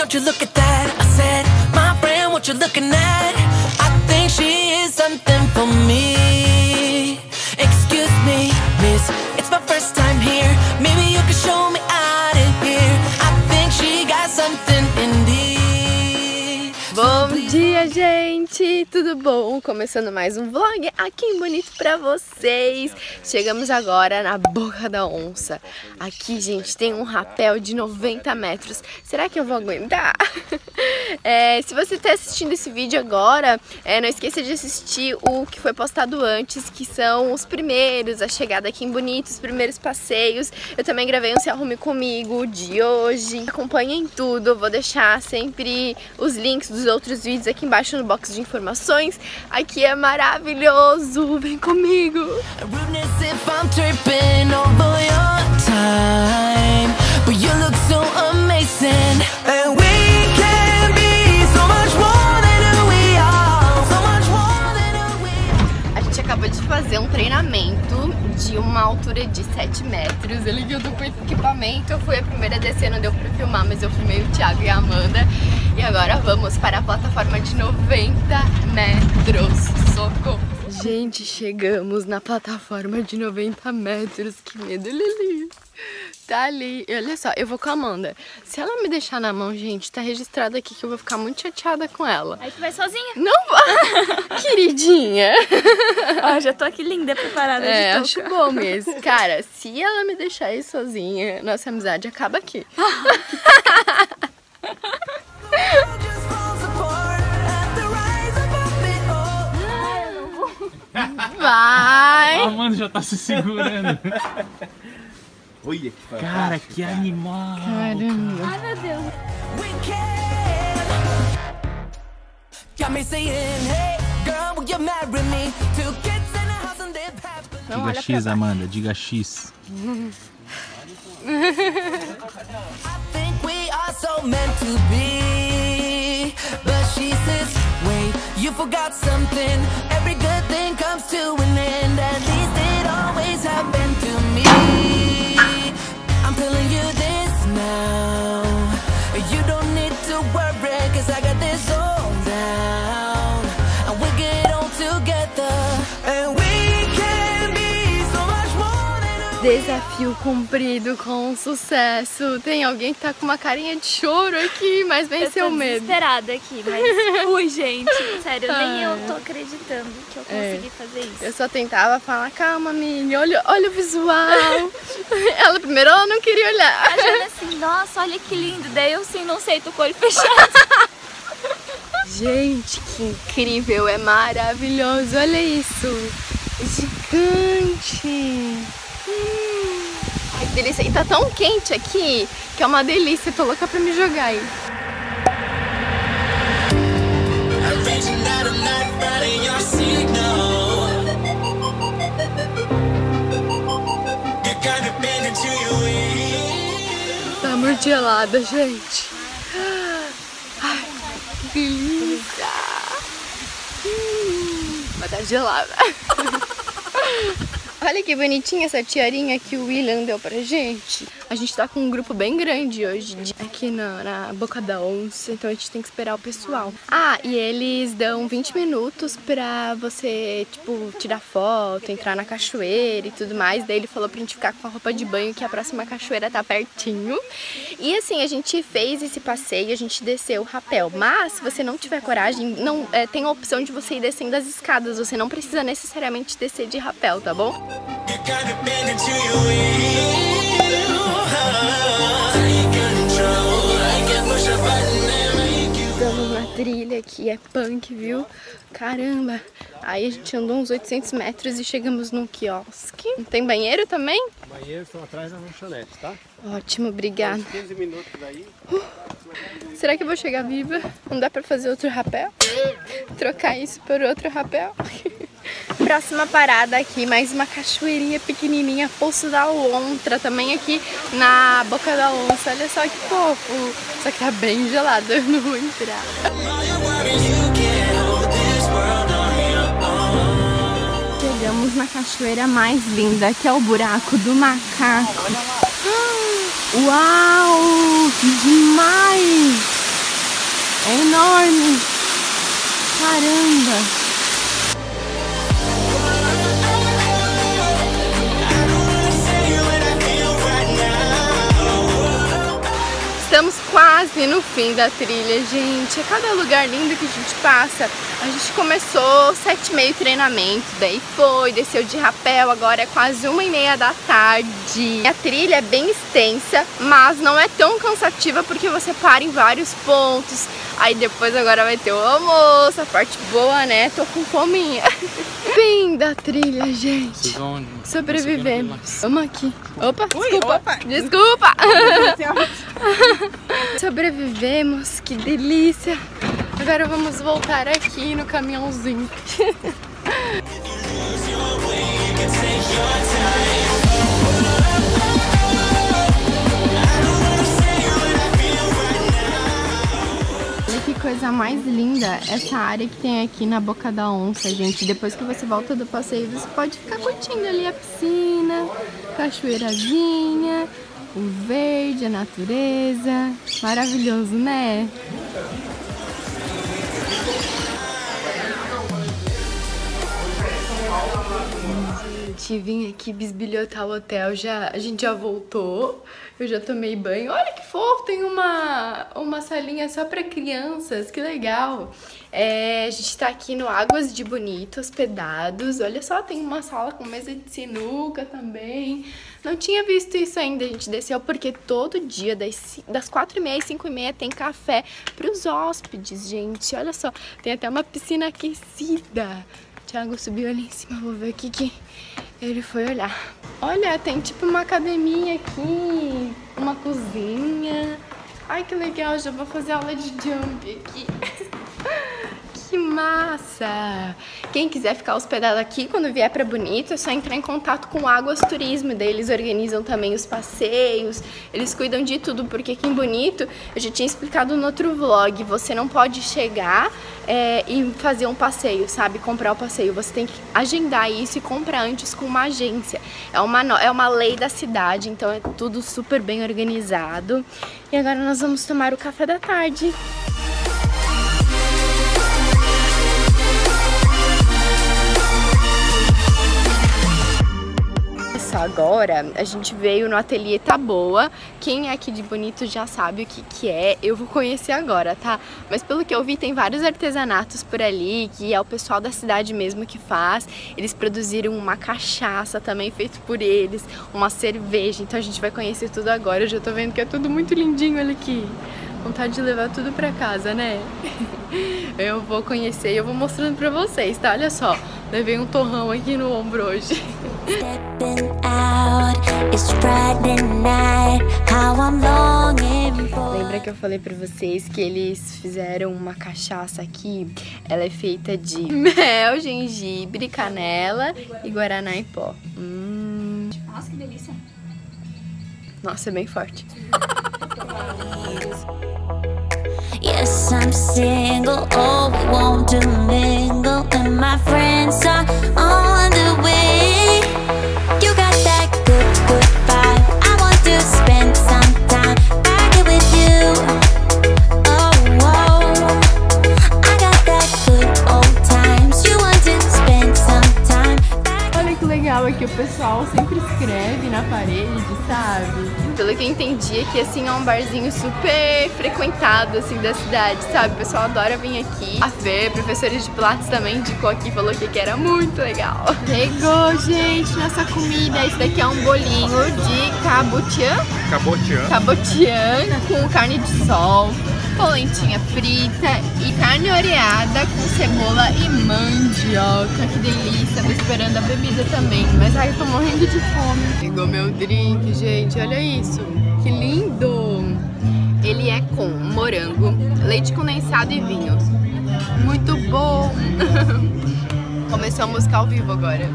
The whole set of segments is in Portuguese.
don't you look at that? I said, my friend, what you looking at? I think she is something for me. Excuse me, miss, it's my first time here. Maybe you can show me out of here. I think she got something in these. Bom dia, gente! Tudo bom? Começando mais um vlog aqui em Bonito pra vocês. Chegamos agora na Boca da Onça. Aqui, gente, tem um rapel de 90 metros. Será que eu vou aguentar? Se você está assistindo esse vídeo agora, não esqueça de assistir o que foi postado antes, que são os primeiros, a chegada aqui em Bonito, os primeiros passeios. Eu também gravei um Se Arrume Comigo de hoje. Acompanhem tudo, eu vou deixar sempre os links dos outros vídeos aqui embaixo no box de informações. Aqui é maravilhoso, vem comigo! Acabou de fazer um treinamento de uma altura de 7 metros. Ele viu do equipamento, eu fui a primeira a descer, não deu pra filmar, mas eu filmei o Thiago e a Amanda. E agora vamos para a plataforma de 90 metros. Socorro! Gente, chegamos na plataforma de 90 metros. Que medo, Lili! Tá ali, e olha só, eu vou com a Amanda. Se ela me deixar na mão, gente, tá registrado aqui que eu vou ficar muito chateada com ela. Aí tu vai sozinha? Não vai! Queridinha! Ó, já tô aqui linda, preparada de touca. Acho bom mesmo. Cara, se ela me deixar aí sozinha, nossa amizade acaba aqui. Vai! A Amanda já tá se segurando. Olha que fantástico. Cara, que animal! Caramba! Ai, meu Deus! Diga X, Amanda, diga X. Desafio cumprido com sucesso. Tem alguém que tá com uma carinha de choro aqui, mas venceu o medo. Eu tô desesperada aqui, mas fui, gente. Sério, nem eu tô acreditando que eu consegui fazer isso. Eu só tentava falar, calma, Mini, olha o visual. Ela primeiro ela não queria olhar. Achando assim, nossa, olha que lindo. Daí eu sim, não sei, tô com o olho fechado. Gente, que incrível, é maravilhoso. Olha isso, gigante. Ai, que delícia. E tá tão quente aqui que é uma delícia. Tô louca pra me jogar aí. Tá muito gelada, gente. Ai, que delícia. Mas tá gelada. Olha que bonitinha essa tiarinha que o William deu pra gente. A gente tá com um grupo bem grande hoje aqui na Boca da Onça, então a gente tem que esperar o pessoal. Ah, e eles dão 20 minutos pra você, tipo, tirar foto, entrar na cachoeira e tudo mais. Daí ele falou pra gente ficar com a roupa de banho, que a próxima cachoeira tá pertinho. E assim, a gente fez esse passeio, a gente desceu o rapel. Mas, se você não tiver coragem, não, tem a opção de você ir descendo as escadas. Você não precisa necessariamente descer de rapel, tá bom? Estamos na trilha aqui, é punk, viu? Caramba! Aí a gente andou uns 800 metros e chegamos num quiosque. Tem banheiro também? Banheiros estão atrás da lanchonete, tá? Ótimo, obrigada. 15 minutos daí. Será que eu vou chegar viva? Não dá pra fazer outro rapel? Trocar isso por outro rapel? Próxima parada aqui, mais uma cachoeirinha pequenininha, Poço da Lontra, também aqui na Boca da Onça. Olha só que fofo, só que tá bem gelado, eu não vou entrar. Chegamos na cachoeira mais linda, que é o Buraco do Macaco. Uau, que demais! quase no fim da trilha, gente. É cada lugar lindo que a gente passa. A gente começou 7h30 treinamento, daí desceu de rapel, agora é quase 1h30 da tarde. A trilha é bem extensa, mas não é tão cansativa porque você para em vários pontos. Aí depois agora vai ter o almoço, a parte boa, né? Tô com fominha. Fim da trilha, gente. Sobrevivemos. Vamos aqui. Opa, desculpa. Desculpa. Sobrevivemos, que delícia. Agora vamos voltar aqui no caminhãozinho. Que coisa mais linda essa área que tem aqui na Boca da Onça, gente. Depois que você volta do passeio, você pode ficar curtindo ali a piscina, cachoeirazinha, o verde, a natureza. Maravilhoso, né? Gente, vim aqui bisbilhotar o hotel, a gente já voltou, eu já tomei banho. Olha que fofo, tem uma salinha só pra crianças, que legal. A gente tá aqui no Águas de Bonito, hospedados. Olha só, tem uma sala com mesa de sinuca também. Não tinha visto isso ainda, a gente desceu porque todo dia, das 4h30 às 5h30, tem café pros hóspedes, gente. Olha só, tem até uma piscina aquecida. O Thiago subiu ali em cima, vou ver o que ele foi olhar. Olha, tem tipo uma academia aqui, uma cozinha. Ai, que legal, já vou fazer aula de jump aqui. Que massa! Quem quiser ficar hospedado aqui, quando vier pra Bonito, é só entrar em contato com o Águas Turismo. Daí eles organizam também os passeios, eles cuidam de tudo, porque aqui em Bonito, eu já tinha explicado no outro vlog, você não pode chegar e fazer um passeio, sabe? Comprar o passeio. Você tem que agendar isso e comprar antes com uma agência. É uma lei da cidade, então é tudo super bem organizado. E agora nós vamos tomar o café da tarde. Agora a gente veio no ateliê Taboa. Quem é aqui de Bonito já sabe o que é. Eu vou conhecer agora, tá? Mas pelo que eu vi, tem vários artesanatos por ali, que é o pessoal da cidade mesmo que faz. Eles produziram uma cachaça também feito por eles, uma cerveja. Então a gente vai conhecer tudo agora. Eu já tô vendo que é tudo muito lindinho, olha aqui. Vontade de levar tudo pra casa, né? Eu vou conhecer e eu vou mostrando pra vocês, tá? Olha só, levei um torrão aqui no ombro hoje. Lembra que eu falei pra vocês que eles fizeram uma cachaça aqui? Ela é feita de mel, gengibre, canela e guaraná em pó. Nossa, que delícia. Nossa, é bem forte. Yes, I'm single, oh, we want to mingle, and my friends are on the way. You got that good, good vibe, I want to spend some time back here with you. Oh, oh, I got that good old times, you want to spend some time back. Olha que legal aqui, o pessoal sempre escreve na parede, sabe? Pelo que eu entendi, aqui assim é um barzinho super frequentado assim da cidade, sabe? O pessoal adora vir aqui. A Fê, professora de Pilates, também indicou aqui, falou que era muito legal. Chegou, gente, nossa comida. Esse daqui é um bolinho de cabotiã. Cabotiã com carne de sol, polentinha frita e carne oreada com cebola e mandioca. Que delícia, tô esperando a bebida também. Mas ai, eu tô morrendo de fome. Chegou meu drink, gente, olha isso. Que lindo! Ele é com morango, leite condensado e vinho. Muito bom! Começou a música ao vivo agora.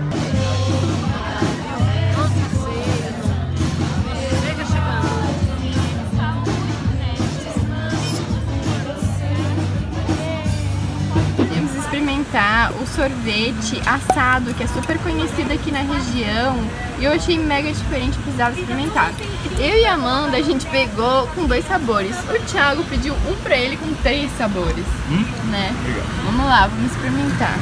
Vamos experimentar o sorvete assado, que é super conhecido aqui na região. E eu achei mega diferente, precisava experimentar. Eu e a Amanda, a gente pegou com 2 sabores. O Thiago pediu um pra ele com 3 sabores. Né? Legal. Vamos lá, vamos experimentar.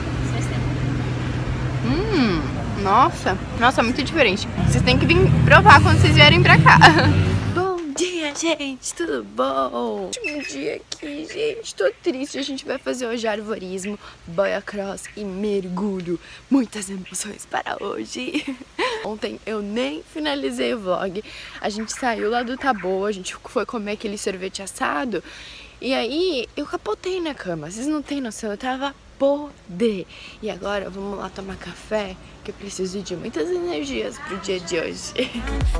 Nossa, muito diferente. Vocês têm que vir provar quando vocês vierem pra cá. Bom dia, minha gente, tudo bom? Último dia aqui, gente, tô triste. A gente vai fazer hoje arvorismo, boia cross e mergulho. Muitas emoções para hoje. Ontem eu nem finalizei o vlog. A gente saiu lá do Taboa, a gente foi comer aquele sorvete assado. E aí eu capotei na cama, vocês não têm noção, eu tava podre. E agora vamos lá tomar café, que eu preciso de muitas energias pro dia de hoje.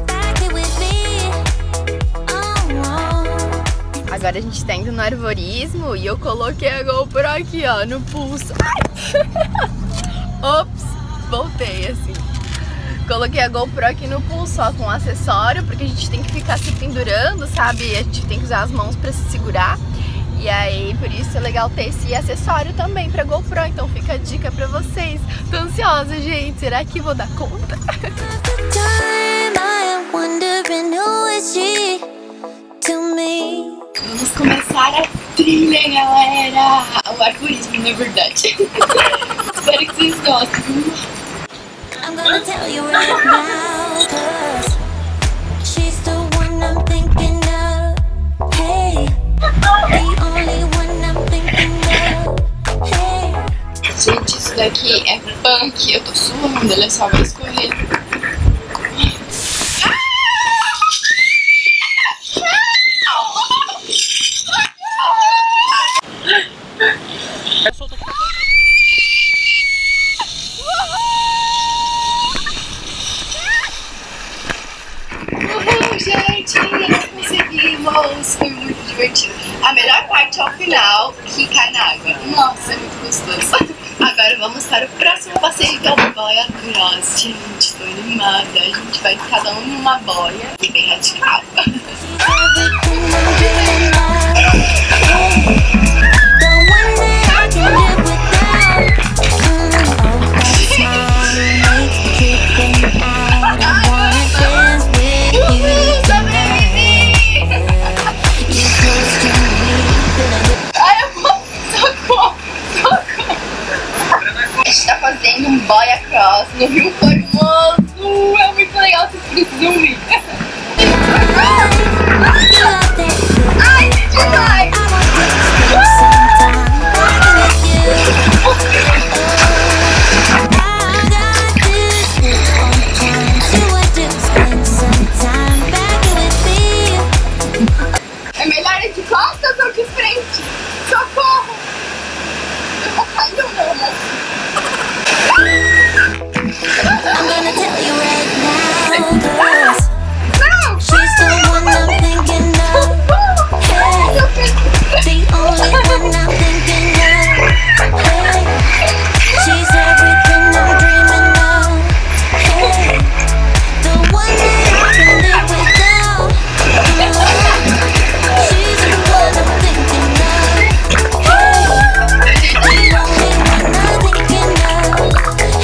Agora a gente tá indo no arvorismo e eu coloquei a GoPro aqui, ó, no pulso. Ops, voltei assim. Coloquei a GoPro aqui no pulso, ó, com um acessório, porque a gente tem que ficar se pendurando, sabe? A gente tem que usar as mãos pra se segurar. E aí, por isso é legal ter esse acessório também pra GoPro, então fica a dica pra vocês. Tô ansiosa, gente, será que vou dar conta? Vamos começar a trilha, galera! O arvorismo, na verdade. Espero que vocês gostem. I'm gonna tell you right now, 'cause she's the one I'm thinking of. Hey, the only one I'm thinking of. Hey. Gente, isso daqui é punk. Eu tô suando, ele só vai escorrer. Gente, conseguimos! Foi muito divertido. A melhor parte é o final, que cai na água. Nossa, é muito gostoso. Agora vamos para o próximo passeio, que é o boia cross. Gente, tô animada. A gente vai cada um numa boia e bem radical. A gente tá fazendo um boia cross no Rio Formoso. É muito legal, vocês precisam vir. Ai, gente, vai! É melhor ir de costas ou de frente? Socorro! Eu vou cair no meu. I'm gonna tell you right now, 'cause she's the one I'm thinking of. Hey, the only one I'm thinking of. Hey, she's everything I'm dreaming of. Hey, the one that I can live without. She's the one I'm thinking of. Hey, the only one I'm thinking of.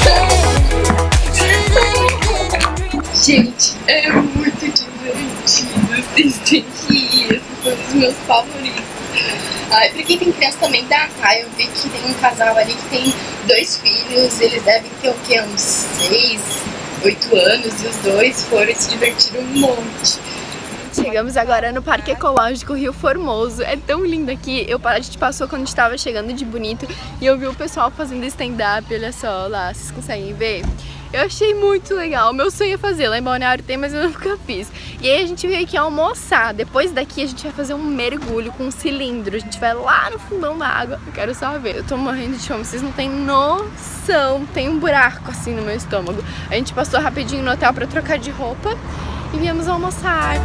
Gente, é muito divertido. Vocês têm que ir. Esses são os meus favoritos. Ai, pra quem tem criança também dá, tá? Eu vi que tem um casal ali que tem 2 filhos. Eles devem ter o quê? Uns 6, 8 anos. E os dois foram e se divertiram um monte. Chegamos agora no Parque Ecológico Rio Formoso. É tão lindo aqui. A gente passou quando a gente tava chegando de Bonito e eu vi o pessoal fazendo stand-up. Olha só lá, vocês conseguem ver? Eu achei muito legal. Meu sonho é fazer. Lá em Balneário tem, mas eu nunca fiz. E aí a gente veio aqui almoçar. Depois daqui a gente vai fazer um mergulho com um cilindro. A gente vai lá no fundão da água. Eu quero só ver. Eu tô morrendo de fome. Vocês não têm noção. Tem um buraco assim no meu estômago. A gente passou rapidinho no hotel pra trocar de roupa e viemos almoçar.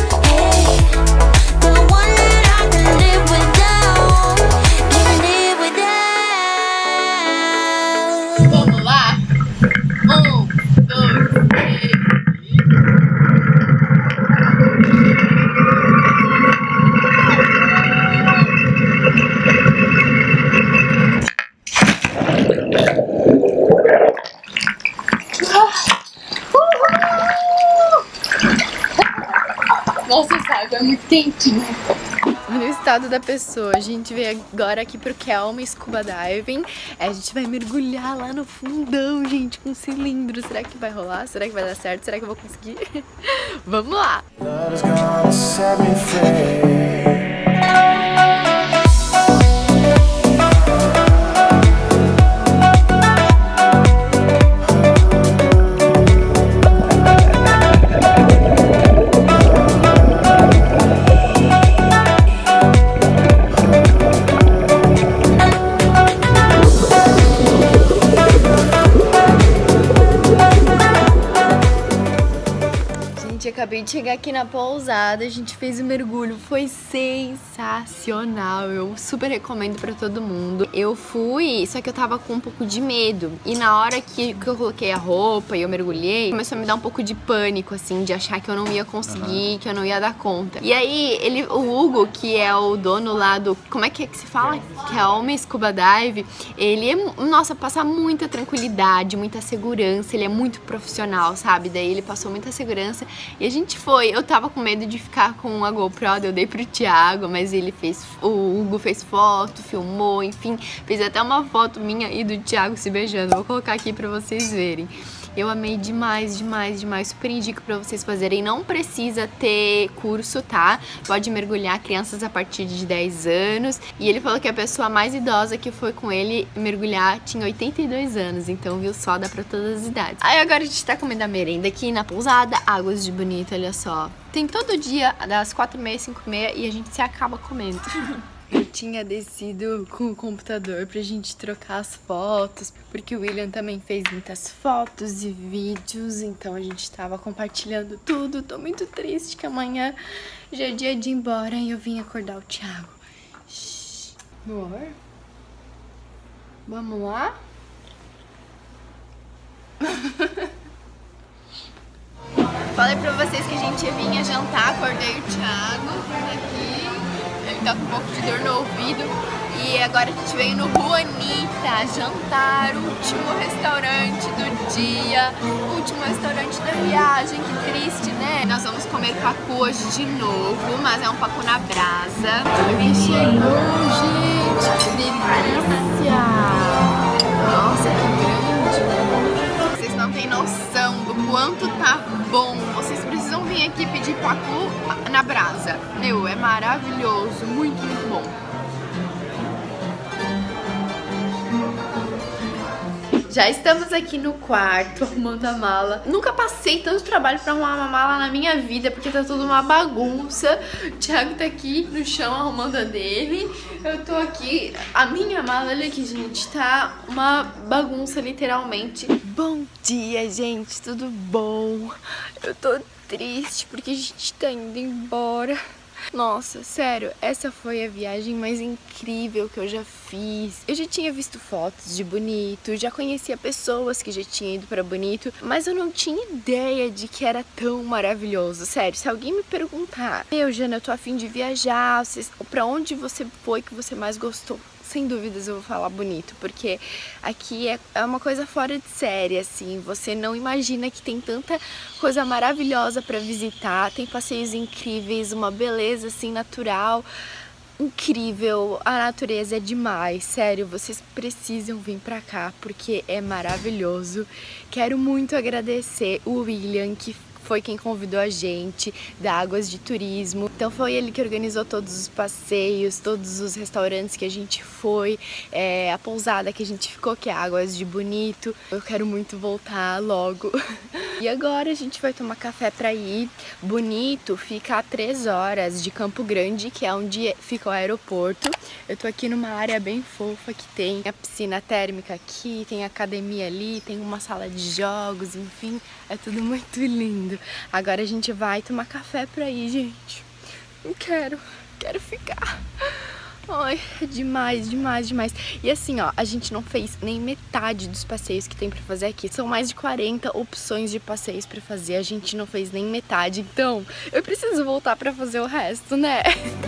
Vamos lá? 1, 2, 3. Nossa, essa água é muito quentinha. Olha o estado da pessoa. A gente veio agora aqui pro Kelme Scuba Diving. A gente vai mergulhar lá no fundão, gente, com cilindro. Será que vai rolar? Será que vai dar certo? Será que eu vou conseguir? Vamos lá! Acabei de chegar aqui na pousada, a gente fez o mergulho, foi sensacional, eu super recomendo pra todo mundo. Eu fui, só que eu tava com um pouco de medo, e na hora que eu coloquei a roupa e eu mergulhei, começou a me dar um pouco de pânico, assim, de achar que eu não ia conseguir, que eu não ia dar conta. E aí, o Hugo, que é o dono lá do, como é que se fala? Kelme Scuba Dive, ele é, nossa, passa muita tranquilidade, muita segurança, ele é muito profissional, sabe? Daí ele passou muita segurança. E a gente foi, eu tava com medo de ficar com a GoPro, eu dei pro Thiago, mas ele fez, o Hugo fez foto, filmou, enfim, fez até uma foto minha e do Thiago se beijando, vou colocar aqui pra vocês verem. Eu amei demais, demais, demais, super indico pra vocês fazerem, não precisa ter curso, tá? Pode mergulhar crianças a partir de 10 anos, e ele falou que a pessoa mais idosa que foi com ele mergulhar tinha 82 anos, então viu só, dá pra todas as idades. Aí agora a gente tá comendo a merenda aqui na pousada, Águas de Bonito, olha só. Tem todo dia, das 4h30, 5h30, e a gente se acaba comendo. Eu tinha descido com o computador pra gente trocar as fotos, porque o William também fez muitas fotos e vídeos, então a gente tava compartilhando tudo. Tô muito triste que amanhã já é dia de ir embora e eu vim acordar o Thiago. Shhh. Amor? Vamos lá? Falei pra vocês que a gente vinha jantar, acordei o Thiago aqui. Ele tá com um pouco de dor no ouvido. E agora a gente veio no Juanita jantar, último restaurante do dia, último restaurante da viagem, que triste, né? Nós vamos comer pacu hoje de novo, mas é um pacu na brasa. Ele chegou, gente, que delícia! Nossa, que grande! Vocês não têm noção do quanto tá bom. Vocês precisam vir aqui pedir pacu na brasa. Meu, é maravilhoso, muito, muito bom. Já estamos aqui no quarto, arrumando a mala. Nunca passei tanto trabalho pra arrumar uma mala na minha vida, porque tá tudo uma bagunça. O Thiago tá aqui no chão arrumando a dele. Eu tô aqui, a minha mala, olha aqui, gente, tá uma bagunça, literalmente. Bom dia, gente, tudo bom? Eu tô triste porque a gente tá indo embora. Nossa, sério, essa foi a viagem mais incrível que eu já fiz. Eu já tinha visto fotos de Bonito, já conhecia pessoas que já tinham ido pra Bonito, mas eu não tinha ideia de que era tão maravilhoso. Sério, se alguém me perguntar, meu, Jana, eu tô a fim de viajar, pra onde você foi que você mais gostou? Sem dúvidas eu vou falar Bonito, porque aqui é uma coisa fora de série, assim, você não imagina que tem tanta coisa maravilhosa pra visitar, tem passeios incríveis, uma beleza, assim, natural, incrível, a natureza é demais, sério, vocês precisam vir pra cá, porque é maravilhoso. Quero muito agradecer o William, que foi quem convidou a gente, da Águas de Turismo. Então foi ele que organizou todos os passeios, todos os restaurantes que a gente foi, a pousada que a gente ficou, que é Águas de Bonito. Eu quero muito voltar logo. E agora a gente vai tomar café pra ir. Bonito fica a 3 horas de Campo Grande, que é onde fica o aeroporto. Eu tô aqui numa área bem fofa, que tem a piscina térmica aqui, tem a academia ali, tem uma sala de jogos, enfim, é tudo muito lindo. Agora a gente vai tomar café pra ir, gente. Não quero ficar. Ai, é demais, demais, demais. E assim, ó, a gente não fez nem metade dos passeios que tem pra fazer aqui. São mais de 40 opções de passeios pra fazer. A gente não fez nem metade, então eu preciso voltar pra fazer o resto, né?